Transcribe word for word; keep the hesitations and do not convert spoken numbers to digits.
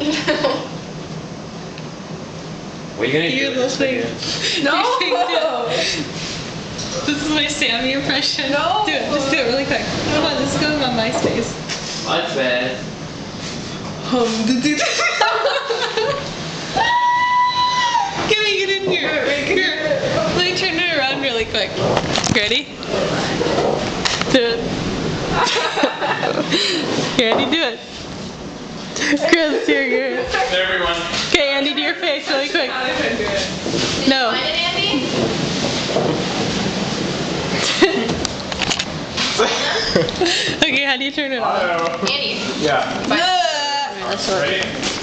What are you gonna You're do? listening. No! This is my Sammy impression. No! Do it. Just do it really quick. Come on, this is going on MySpace. That's bad. Hum, do, do, do. Get me, get in here. Here. Let me turn it around really quick. Ready? Do it. Here, Andy, do it. Chris, here, here. Everyone. Okay, Andy, do your face really quick. No. Find it, Andy? Okay, how do you turn it on? Hello. Andy. Yeah. Uh, Ready?